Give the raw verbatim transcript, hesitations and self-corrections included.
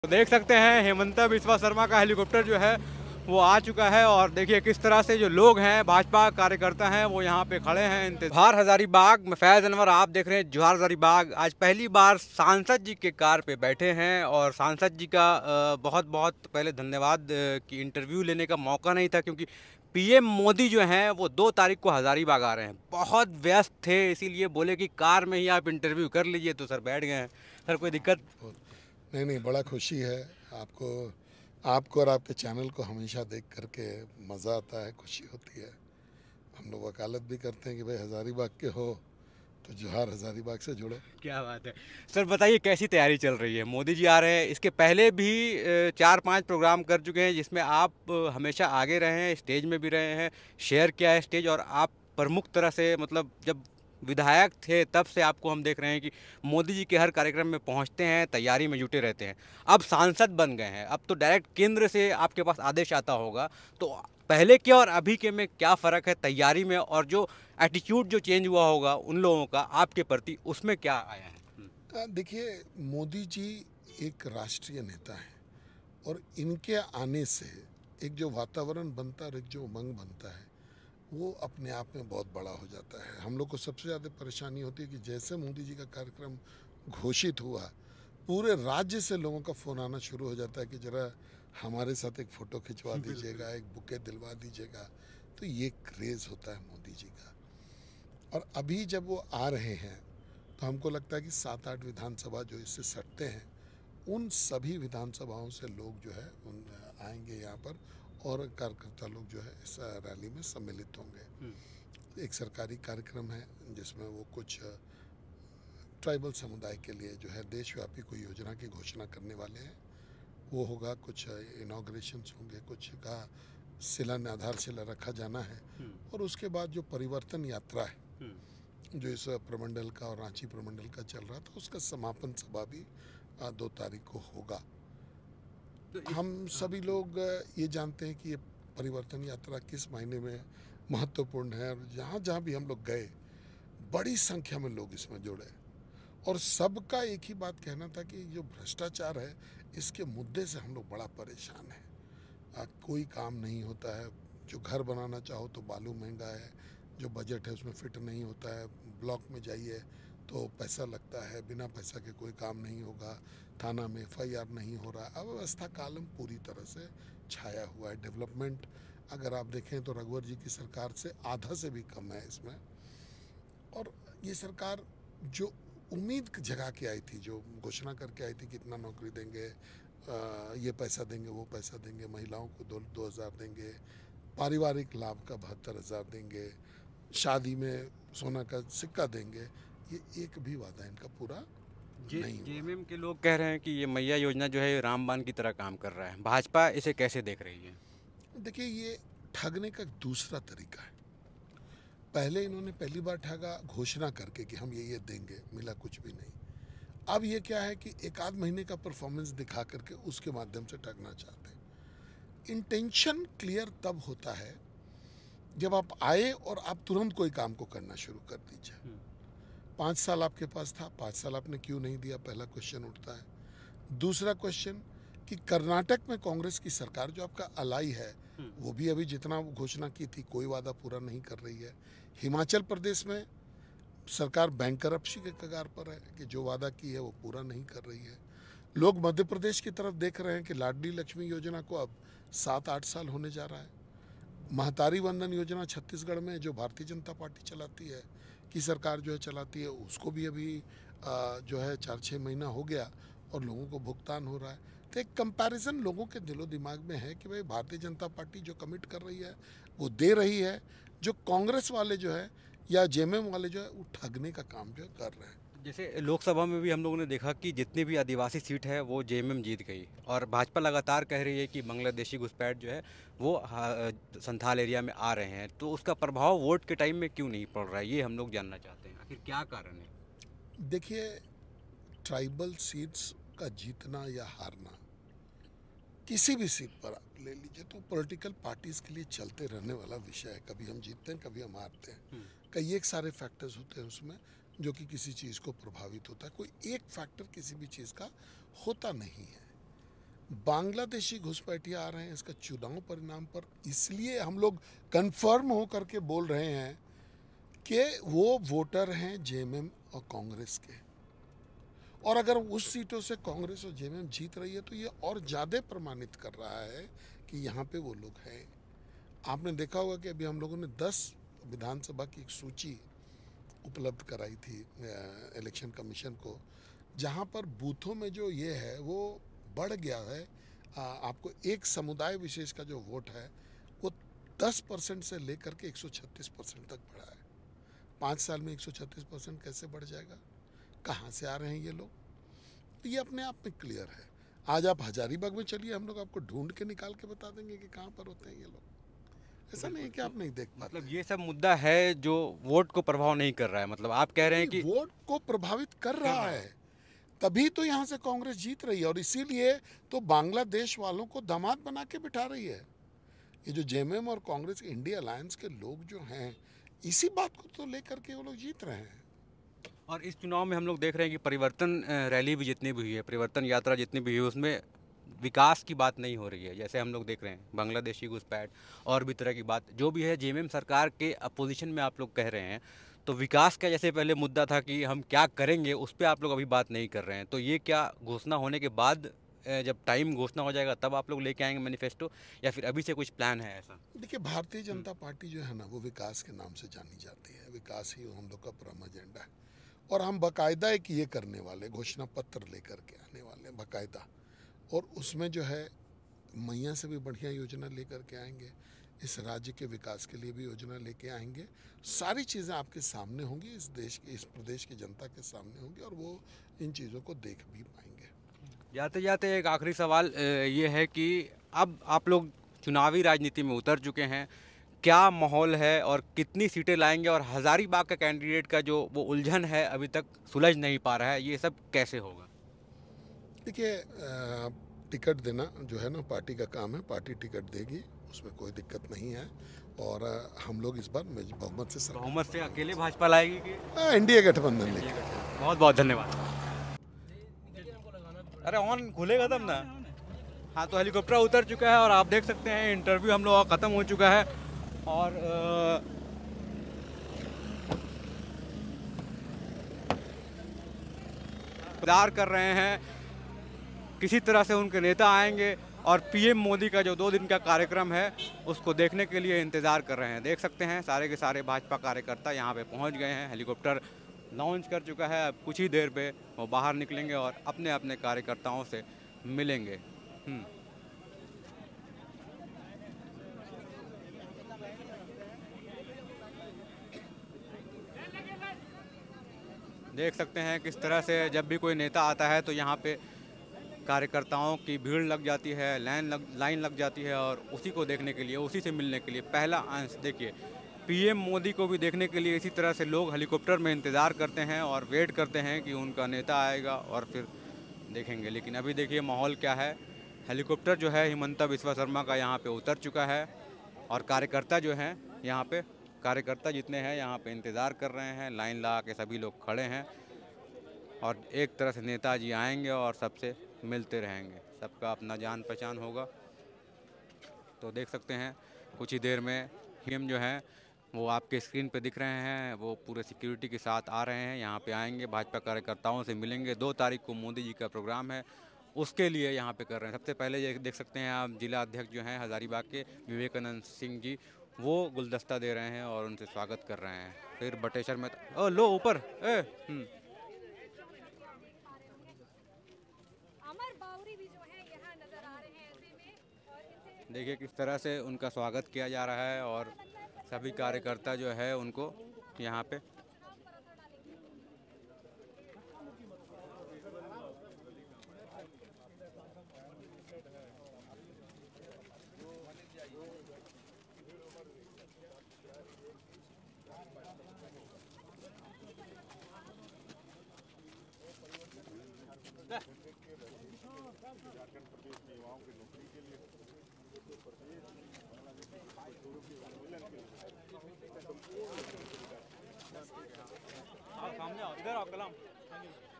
तो देख सकते हैं हेमंता बिस्वा शर्मा का हेलीकॉप्टर जो है वो आ चुका है और देखिए किस तरह से जो लोग हैं भाजपा कार्यकर्ता हैं वो यहाँ पे खड़े हैं। जोहार हजारीबाग में फैज अनवर आप देख रहे हैं। जोहार हजारीबाग आज पहली बार सांसद जी के कार पे बैठे हैं और सांसद जी का बहुत बहुत पहले धन्यवाद कि इंटरव्यू लेने का मौका नहीं था, क्योंकि पीएम मोदी जो हैं वो दो तारीख को हजारीबाग आ रहे हैं। बहुत व्यस्त थे, इसीलिए बोले कि कार में ही आप इंटरव्यू कर लीजिए, तो सर बैठ गए हैं। सर कोई दिक्कत? नहीं नहीं, बड़ा खुशी है। आपको आपको और आपके चैनल को हमेशा देख करके मज़ा आता है, खुशी होती है। हम लोग वकालत भी करते हैं कि भाई हज़ारीबाग के हो तो जोहार हज़ारीबाग से जुड़ो। क्या बात है। सर बताइए कैसी तैयारी चल रही है? मोदी जी आ रहे हैं, इसके पहले भी चार पांच प्रोग्राम कर चुके हैं जिसमें आप हमेशा आगे रहे हैं, स्टेज में भी रहे हैं, शेयर किया है स्टेज, और आप प्रमुख तरह से मतलब जब विधायक थे तब से आपको हम देख रहे हैं कि मोदी जी के हर कार्यक्रम में पहुंचते हैं, तैयारी में जुटे रहते हैं। अब सांसद बन गए हैं, अब तो डायरेक्ट केंद्र से आपके पास आदेश आता होगा, तो पहले के और अभी के में क्या फ़र्क है तैयारी में, और जो एटीट्यूड जो चेंज हुआ होगा उन लोगों का आपके प्रति, उसमें क्या आया है? देखिए, मोदी जी एक राष्ट्रीय नेता हैं और इनके आने से एक जो वातावरण बनता है और एक जो उमंग बनता है वो अपने आप में बहुत बड़ा हो जाता है। हम लोग को सबसे ज़्यादा परेशानी होती है कि जैसे मोदी जी का कार्यक्रम घोषित हुआ, पूरे राज्य से लोगों का फ़ोन आना शुरू हो जाता है कि ज़रा हमारे साथ एक फ़ोटो खिंचवा दीजिएगा, एक बुके दिलवा दीजिएगा। तो ये क्रेज़ होता है मोदी जी का। और अभी जब वो आ रहे हैं तो हमको लगता है कि सात आठ विधानसभा जो इससे सटते हैं, उन सभी विधानसभाओं से लोग जो है उन आएंगे यहाँ पर और कार्यकर्ता लोग जो है इस रैली में सम्मिलित होंगे। एक सरकारी कार्यक्रम है जिसमें वो कुछ ट्राइबल समुदाय के लिए जो है देशव्यापी कोई योजना की घोषणा करने वाले हैं। वो होगा, कुछ इनॉग्रेशंस होंगे, कुछ का शिलान्यास आधारशिला रखा जाना है, और उसके बाद जो परिवर्तन यात्रा है जो इस प्रमंडल का और रांची प्रमंडल का चल रहा था, उसका समापन सभा भी दो तारीख को होगा। तो हम सभी लोग ये जानते हैं कि ये परिवर्तन यात्रा किस मायने में महत्वपूर्ण है, और जहाँ जहाँ भी हम लोग गए बड़ी संख्या में लोग इसमें जुड़े, और सबका एक ही बात कहना था कि जो भ्रष्टाचार है इसके मुद्दे से हम लोग बड़ा परेशान हैं। आ, कोई काम नहीं होता है। जो घर बनाना चाहो तो बालू महंगा है, जो बजट है उसमें फिट नहीं होता है, ब्लॉक में जाइए तो पैसा लगता है, बिना पैसा के कोई काम नहीं होगा, थाना में एफ आई आर नहीं हो रहा। अव्यवस्था कालम पूरी तरह से छाया हुआ है। डेवलपमेंट अगर आप देखें तो रघुवर जी की सरकार से आधा से भी कम है इसमें। और ये सरकार जो उम्मीद जगा के आई थी, जो घोषणा करके आई थी कि इतना नौकरी देंगे, आ, ये पैसा देंगे, वो पैसा देंगे, महिलाओं को दो दो हज़ार देंगे, पारिवारिक लाभ का बहत्तर हज़ार देंगे, शादी में सोना का सिक्का देंगे, ये एक भी वादा इनका पूरा नहीं हुआ। जेएमएम के लोग कह रहे हैं कि ये मैया योजना जो है रामबाण की तरह काम कर रहा है, भाजपा इसे कैसे देख रही है? देखिए, ये ठगने का दूसरा तरीका है। पहले इन्होंने पहली बार ठगा घोषणा करके कि हम ये ये देंगे, मिला कुछ भी नहीं। अब ये क्या है कि एक आध महीने का परफॉर्मेंस दिखा करके उसके माध्यम से ठगना चाहते हैं। इंटेंशन क्लियर तब होता है जब आप आए और आप तुरंत कोई काम को करना शुरू कर दीजिए। पाँच साल आपके पास था, पाँच साल आपने क्यों नहीं दिया, पहला क्वेश्चन उठता है। दूसरा क्वेश्चन कि कर्नाटक में कांग्रेस की सरकार जो आपका अलाई है वो भी अभी जितना घोषणा की थी कोई वादा पूरा नहीं कर रही है। हिमाचल प्रदेश में सरकार बैंकरप्सी के कगार पर है कि जो वादा की है वो पूरा नहीं कर रही है। लोग मध्य प्रदेश की तरफ देख रहे हैं कि लाडली लक्ष्मी योजना को अब सात आठ साल होने जा रहा है। महतारी वंदन योजना छत्तीसगढ़ में जो भारतीय जनता पार्टी चलाती है की सरकार जो है चलाती है, उसको भी अभी जो है चार छः महीना हो गया और लोगों को भुगतान हो रहा है। तो एक कंपैरिजन लोगों के दिलो दिमाग में है कि भाई भारतीय जनता पार्टी जो कमिट कर रही है वो दे रही है, जो कांग्रेस वाले जो है या जेएमएम वाले जो है वो ठगने का काम जो है कर रहे हैं। जैसे लोकसभा में भी हम लोगों ने देखा कि जितनी भी आदिवासी सीट है वो जेएमएम जीत गई, और भाजपा लगातार कह रही है कि बांग्लादेशी घुसपैठ जो है वो संथाल एरिया में आ रहे हैं, तो उसका प्रभाव वोट के टाइम में क्यों नहीं पड़ रहा है, ये हम लोग जानना चाहते हैं। आखिर क्या कारण है? देखिए, ट्राइबल सीट्स का जीतना या हारना किसी भी सीट पर आप ले लीजिए तो पॉलिटिकल पार्टीज़ के लिए चलते रहने वाला विषय है। कभी हम जीतते हैं, कभी हम हारते हैं। कई एक सारे फैक्टर्स होते हैं उसमें जो कि किसी चीज़ को प्रभावित होता है। कोई एक फैक्टर किसी भी चीज़ का होता नहीं है। बांग्लादेशी घुसपैठिया आ रहे हैं इसका चुनाव परिणाम पर इसलिए हम लोग कंफर्म हो करके बोल रहे हैं कि वो वोटर हैं जेएमएम और कांग्रेस के, और अगर उस सीटों से कांग्रेस और जेएमएम जीत रही है तो ये और ज़्यादा प्रमाणित कर रहा है कि यहाँ पे वो लोग हैं। आपने देखा होगा कि अभी हम लोगों ने दस विधानसभा की एक सूची उपलब्ध कराई थी इलेक्शन कमीशन को, जहाँ पर बूथों में जो ये है वो बढ़ गया है। आ, आपको एक समुदाय विशेष का जो वोट है वो दस परसेंट से लेकर के एक सौ छत्तीस परसेंट तक बढ़ा है। पाँच साल में एक सौ छत्तीस परसेंट कैसे बढ़ जाएगा? कहाँ से आ रहे हैं ये लोग? तो ये अपने आप में क्लियर है। आज आप हजारीबाग में चलिए, हम लोग आपको ढूंढ के निकाल के बता देंगे कि कहाँ पर होते हैं ये लोग। ऐसा नहीं है कि आप नहीं देख पाते। मतलब ये सब मुद्दा है जो वोट को प्रभाव नहीं कर रहा है, मतलब आप कह रहे हैं कि वोट को प्रभावित कर रहा है, तभी तो यहाँ से कांग्रेस जीत रही है, और इसीलिए तो बांग्लादेश वालों को दामाद बना के बिठा रही है। ये जो जेएमएम और कांग्रेस इंडिया अलायंस के लोग जो हैं, इसी बात को तो लेकर के वो लोग जीत रहे हैं। और इस चुनाव में हम लोग देख रहे हैं कि परिवर्तन रैली भी जितनी भी हुई है, परिवर्तन यात्रा जितनी भी हुई है, उसमें विकास की बात नहीं हो रही है। जैसे हम लोग देख रहे हैं बांग्लादेशी घुसपैठ और भी तरह की बात जो भी है, जेएमएम सरकार के अपोजिशन में आप लोग कह रहे हैं, तो विकास का जैसे पहले मुद्दा था कि हम क्या करेंगे, उस पर आप लोग अभी बात नहीं कर रहे हैं। तो ये क्या घोषणा होने के बाद, जब टाइम घोषणा हो जाएगा तब आप लोग लेके आएंगे मैनिफेस्टो, या फिर अभी से कुछ प्लान है ऐसा? देखिए, भारतीय जनता पार्टी जो है ना, वो विकास के नाम से जानी जाती है। विकास ही हम लोग का परम एजेंडा है, और हम बाकायदा एक ये करने वाले, घोषणा पत्र लेकर के आने वाले बाकायदा, और उसमें जो है मैया से भी बढ़िया योजना लेकर के आएंगे, इस राज्य के विकास के लिए भी योजना लेके आएंगे। सारी चीज़ें आपके सामने होंगी, इस देश के, इस प्रदेश की जनता के सामने होंगी, और वो इन चीज़ों को देख भी पाएंगे। जाते जाते एक आखिरी सवाल ये है कि अब आप लोग चुनावी राजनीति में उतर चुके हैं, क्या माहौल है और कितनी सीटें लाएंगे, और हज़ारीबाग का कैंडिडेट का जो वो उलझन है अभी तक सुलझ नहीं पा रहा है, ये सब कैसे होगा? देखिए, टिकट देना जो है ना पार्टी का काम है, पार्टी टिकट देगी, उसमें कोई दिक्कत नहीं है, और हम लोग इस बार बहुमत से बहुमत से अकेले भाजपा लाएगी कि एनडीए गठबंधन लेगी? बहुत बहुत धन्यवाद। अरे ऑन खुलेगा तब ना। हाँ, तो हेलीकॉप्टर उतर चुका है और आप देख सकते हैं इंटरव्यू हम लोग का ख़त्म हो चुका है, और इंतजार कर रहे हैं किसी तरह से उनके नेता आएंगे, और पीएम मोदी का जो दो दिन का कार्यक्रम है उसको देखने के लिए इंतज़ार कर रहे हैं। देख सकते हैं सारे के सारे भाजपा कार्यकर्ता यहाँ पे पहुँच गए हैं। हेलीकॉप्टर लॉन्च कर चुका है, अब कुछ ही देर पे वो बाहर निकलेंगे और अपने अपने कार्यकर्ताओं से मिलेंगे। देख सकते हैं किस तरह से जब भी कोई नेता आता है तो यहाँ पे कार्यकर्ताओं की भीड़ लग जाती है, लाइन लग लाइन लग जाती है, और उसी को देखने के लिए, उसी से मिलने के लिए पहला अंश देखिए, पीएम मोदी को भी देखने के लिए इसी तरह से लोग हेलीकॉप्टर में इंतज़ार करते हैं और वेट करते हैं कि उनका नेता आएगा और फिर देखेंगे। लेकिन अभी देखिए माहौल क्या है, हेलीकॉप्टर जो है हिमंता बिस्वा शर्मा का यहाँ पे उतर चुका है, और कार्यकर्ता जो हैं यहाँ पे, कार्यकर्ता जितने हैं यहाँ पे इंतज़ार कर रहे हैं, लाइन लगा के सभी लोग खड़े हैं, और एक तरह से नेताजी आएंगे और सबसे मिलते रहेंगे, सबका अपना जान पहचान होगा। तो देख सकते हैं कुछ ही देर में पीएम जो हैं वो आपके स्क्रीन पे दिख रहे हैं, वो पूरे सिक्योरिटी के साथ आ रहे हैं, यहाँ पे आएंगे, भाजपा कार्यकर्ताओं से मिलेंगे। दो तारीख को मोदी जी का प्रोग्राम है, उसके लिए यहाँ पे कर रहे हैं। सबसे पहले ये देख सकते हैं आप, जिला अध्यक्ष जो हैं हज़ारीबाग के विवेकानंद सिंह जी, वो गुलदस्ता दे रहे हैं और उनसे स्वागत कर रहे हैं। फिर बटेश्वर में ओ लो ऊपर ए देखिए किस तरह से उनका स्वागत किया जा रहा है, और सभी कार्यकर्ता जो है उनको यहाँ पे सामने आओ, इधर आओ कलाम।